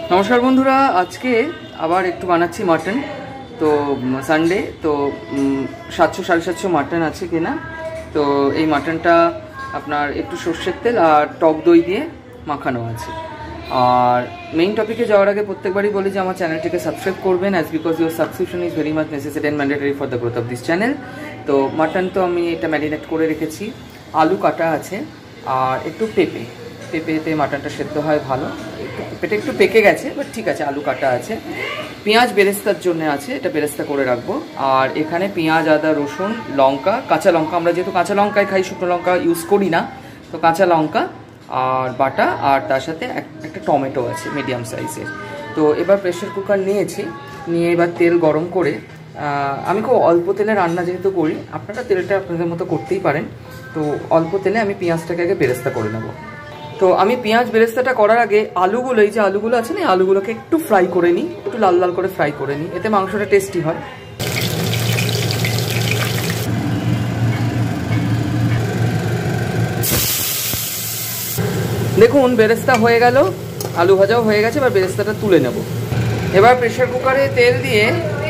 নমস্কার বন্ধুরা, আজকে আবার একটু বানাচ্ছি মাটন। তো সানডে তো 700-750 মাটন আছে কিনা। তো এই মাটনটা আপনার একটু সর্ষের তেল আর টক দই দিয়ে মাখানো আছে। আর মেইন টপিকে যাওয়ার আগে প্রত্যেকবারই বলি যে আমার চ্যানেলটিকে সাবস্ক্রাইব করবেন, as because your subscription is very much necessary and mandatory for the growth of this channel. তো মাটন তো আমি এটা ম্যারিনেট করে রেখেছি, আলু কাটা আছে আর একটু পেঁপেতে মাটনটা সেদ্ধ হয় ভালো। পেঁপেটা একটু পেকে গেছে, বাট ঠিক আছে। আলু কাটা আছে, পেঁয়াজ বেরেস্তার জন্য আছে, এটা বেরেস্তা করে রাখবো। আর এখানে পেঁয়াজ, আদা, রসুন, লঙ্কা, কাঁচা লঙ্কা, আমরা যেহেতু কাঁচা লঙ্কায় খাই, শুকনো লঙ্কা ইউজ করি না, তো কাঁচা লঙ্কা আর বাটা, আর তার সাথে একটা টমেটো আছে মিডিয়াম সাইজের। তো এবার প্রেশার কুকার নিয়েছি, নিয়ে এবার তেল গরম করে, আমি খুব অল্প তেলে রান্না যেহেতু করি, আপনারা তেলটা আপনাদের মতো করতেই পারেন। তো অল্প তেলে আমি পেঁয়াজটাকে আগে বেরেস্তা করে নেব। তো আমি পেঁয়াজ বেরেস্তাটা করার আগে আলুগুলো, এই যে আলুগুলো আছে না, আলুগুলোকে একটু ফ্রাই করে নিই, একটু লাল লাল করে ফ্রাই করে নিই, এতে মাংসটা টেস্টি হয়। দেখুন বেরেস্তা হয়ে গেল, আলু ভাজাও হয়ে গেছে, এবার বেরেস্তাটা তুলে নেব। এবার প্রেশার কুকারে তেল দিয়ে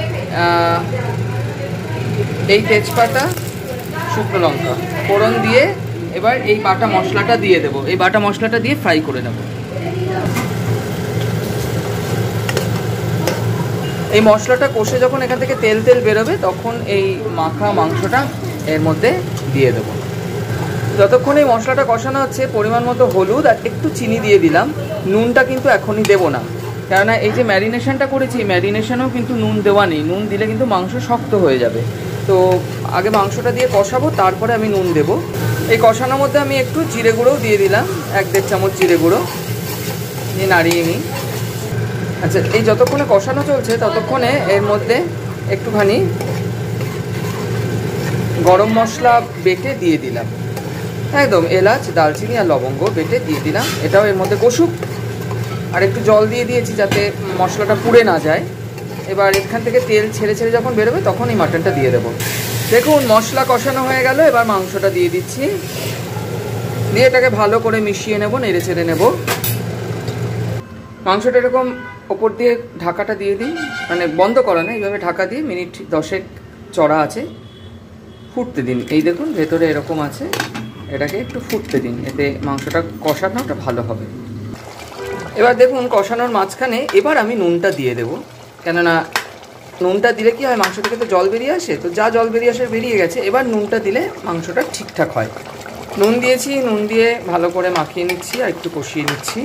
এই তেজপাতা, শুকনো লঙ্কা ফোড়ন দিয়ে এবার এই বাটা মশলাটা দিয়ে দেবো। এই বাটা মশলাটা দিয়ে ফ্রাই করে নেব। এই মশলাটা কষে যখন এখান থেকে তেল বেরোবে, তখন এই মাখা মাংসটা এর মধ্যে দিয়ে দেবো। যতক্ষণ এই মশলাটা কষানো হচ্ছে, পরিমাণ মতো হলুদ আর একটু চিনি দিয়ে দিলাম। নুনটা কিন্তু এখনই দেবো না, কেননা এই যে ম্যারিনেশনটা করেছি, ম্যারিনেশনেও কিন্তু নুন দেওয়া নেই। নুন দিলে কিন্তু মাংস শক্ত হয়ে যাবে। তো আগে মাংসটা দিয়ে কষাবো, তারপরে আমি নুন দেবো। এই কষানোর মধ্যে আমি একটু জিরে গুঁড়োও দিয়ে দিলাম, 1-1.5 চামচ জিরে গুঁড়ো দিয়ে নাড়িয়ে নিই। আচ্ছা, এই যতক্ষণে কষানো চলছে ততক্ষণে এর মধ্যে একটুখানি গরম মশলা বেটে দিয়ে দিলাম, একদম এলাচ, দালচিনি আর লবঙ্গ বেটে দিয়ে দিলাম। এটাও এর মধ্যে কষুক। আর একটু জল দিয়ে দিয়েছি যাতে মশলাটা পুড়ে না যায়। এবার এখান থেকে তেল ছেড়ে ছেড়ে যখন বেরোবে, তখন এই মাটনটা দিয়ে দেবো। দেখুন মশলা কষানো হয়ে গেল, এবার মাংসটা দিয়ে দিচ্ছি, দিয়ে এটাকে ভালো করে মিশিয়ে নেব, নেড়ে ছেড়ে নেব। মাংসটা এরকম ওপর দিয়ে ঢাকাটা দিয়ে দিই, মানে বন্ধ করা না, এইভাবে ঢাকা দিয়ে মিনিট 10 চড়া আছে, ফুটতে দিন। এই দেখুন ভেতরে এরকম আছে, এটাকে একটু ফুটতে দিন, এতে মাংসটা কষানোটা ভালো হবে। এবার দেখুন কষানোর মাঝখানে এবার আমি নুনটা দিয়ে দেবো, কেননা নুনটা দিলে কি হয়, মাংস থেকে তো জল বেরিয়ে আসে, তো যা জল বেরিয়ে আসে বেরিয়ে গেছে। এবার নুনটা দিলে মাংসটা ঠিকঠাক হয়। নুন দিয়েছি, নুন দিয়ে ভালো করে মাখিয়ে নিচ্ছি আর একটু কষিয়ে নিচ্ছি।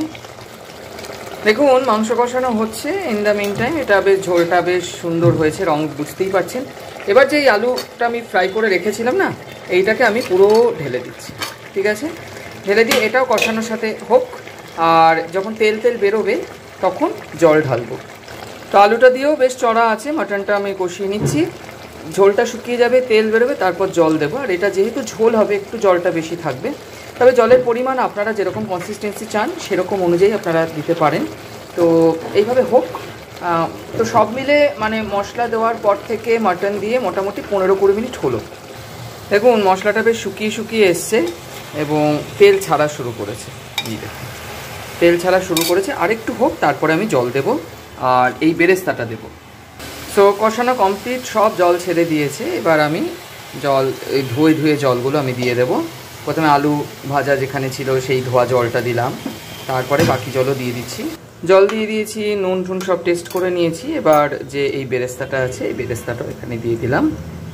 দেখুন মাংস কষানো হচ্ছে, ইন দ্য মিন টাইম এটা বেশ ঝোলটা বেশ সুন্দর হয়েছে, রং বুঝতেই পারছেন। এবার যে এই আলুটা আমি ফ্রাই করে রেখেছিলাম না, এইটাকে আমি পুরো ঢেলে দিচ্ছি, ঠিক আছে। ঢেলে দিয়ে এটাও কষানোর সাথে হোক, আর যখন তেল বেরোবে তখন জল ঢালবো। তো আলুটা দিয়েও বেশ চড়া আছে, মাটনটা আমি কষিয়ে নিচ্ছি। ঝোলটা শুকিয়ে যাবে, তেল বেরোবে, তারপর জল দেবো। আর এটা যেহেতু ঝোল হবে, একটু জলটা বেশি থাকবে, তবে জলের পরিমাণ আপনারা যেরকম কনসিস্টেন্সি চান সেরকম অনুযায়ী আপনারা দিতে পারেন। তো এইভাবে হোক। তো সব মিলে মানে মশলা দেওয়ার পর থেকে মাটন দিয়ে মোটামুটি 15-20 মিনিট হলো। দেখুন মশলাটা বেশ শুকিয়ে এসছে এবং তেল ছাড়া শুরু করেছে। দেখুন তেল ছাড়া শুরু করেছে, আরেকটু হোক, তারপরে আমি জল দেব আর এই বেরেস্তাটা দেব। সো কষানো কমপ্লিট, সব জল ছেড়ে দিয়েছে। এবার আমি জল, এই ধুয়ে জলগুলো আমি দিয়ে দেব। প্রথমে আলু ভাজা যেখানে ছিল সেই ধোয়া জলটা দিলাম, তারপরে বাকি জলও দিয়ে দিচ্ছি। জল দিয়ে দিয়েছি, নুন টুন সব টেস্ট করে নিয়েছি। এবার যে এই বেরেস্তাটা আছে, এই বেরেস্তাটাও এখানে দিয়ে দিলাম।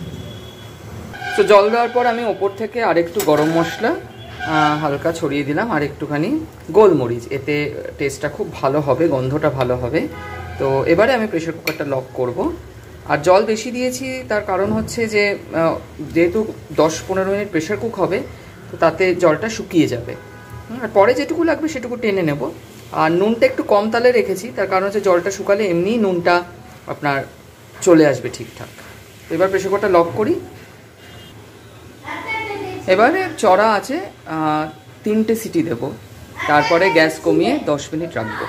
তো জল দেওয়ার পর আমি ওপর থেকে আরেকটু গরম মশলা হালকা ছড়িয়ে দিলাম, আর একটুখানি গোলমরিচ, এতে টেস্টটা খুব ভালো হবে, গন্ধটা ভালো হবে। তো এবারে আমি প্রেশার কুকারটা লক করব। আর জল বেশি দিয়েছি, তার কারণ হচ্ছে যে যেহেতু 10-15 মিনিট প্রেশার কুক হবে, তো তাতে জলটা শুকিয়ে যাবে, আর পরে যেটুকু লাগবে সেটুকু টেনে নেব। আর নুনটা একটু কম তালে রেখেছি, তার কারণ হচ্ছে জলটা শুকালে এমনিই নুনটা আপনার চলে আসবে ঠিকঠাক। তো এবার প্রেশার কুকারটা লক করি। এবারে চড়া আছে, 3টে সিটি দেব, তারপরে গ্যাস কমিয়ে 10 মিনিট রাখবো।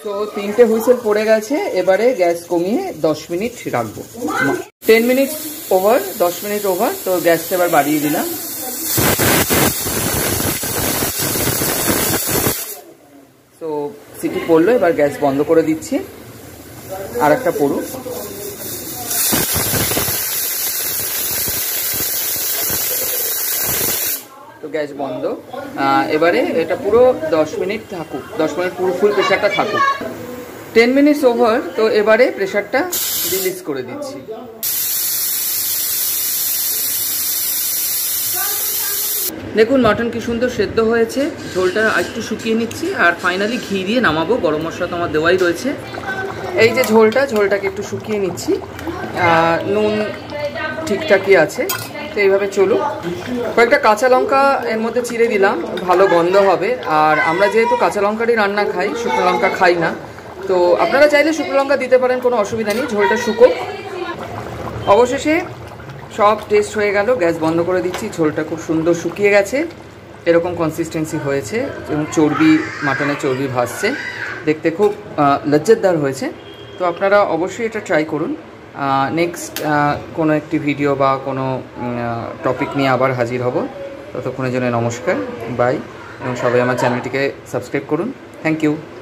তো 3টে হুইসেল পড়ে গেছে, এবারে গ্যাস কমিয়ে 10 মিনিট রাখবো। 10 মিনিট ওভার, 10 মিনিট ওভার। তো গ্যাসটা এবার বাড়িয়ে দিলাম। তো সিটি পড়লো, এবার গ্যাস বন্ধ করে দিচ্ছি, আর একটা পড়ুক। তো গ্যাস বন্ধ। এবারে এটা পুরো 10 মিনিট থাকুক, 10 মিনিট পুরো ফুল প্রেশারটা থাকুক। 10 মিনিটস ওভার। তো এবারে প্রেশারটা রিলিজ করে দিচ্ছি। দেখুন মাটন কি সুন্দর সেদ্ধ হয়েছে। ঝোলটা একটু শুকিয়ে নিচ্ছি, আর ফাইনালি ঘি দিয়ে নামাবো। গরম মশলা তো আমার দেওয়াই রয়েছে। এই যে ঝোলটাকে একটু শুকিয়ে নিচ্ছি। নুন ঠিকঠাকই আছে। তো এইভাবে চলুক। কয়েকটা কাঁচা লঙ্কা এর মধ্যে চিড়ে দিলাম, ভালো গন্ধ হবে। আর আমরা যেহেতু কাঁচা লঙ্কারই রান্না খাই, শুকনো লঙ্কা খাই না, তো আপনারা চাইলে শুকনো লঙ্কা দিতে পারেন, কোনো অসুবিধা নেই। ঝোলটা শুকোক। অবশেষে সব টেস্ট হয়ে গেল, গ্যাস বন্ধ করে দিচ্ছি। ঝোলটা খুব সুন্দর শুকিয়ে গেছে, এরকম কনসিস্টেন্সি হয়েছে, এবং চর্বি, মাটনের চর্বি ভাসছে, দেখতে খুব লজ্জাদার হয়েছে। তো আপনারা অবশ্যই এটা ট্রাই করুন। নেক্সট কোনো একটি ভিডিও বা কোনো টপিক নিয়ে আবার হাজির হব। ততক্ষণের জন্য নমস্কার, বাই, এবং সবাই আমার চ্যানেলটিকে সাবস্ক্রাইব করুন। Thank you.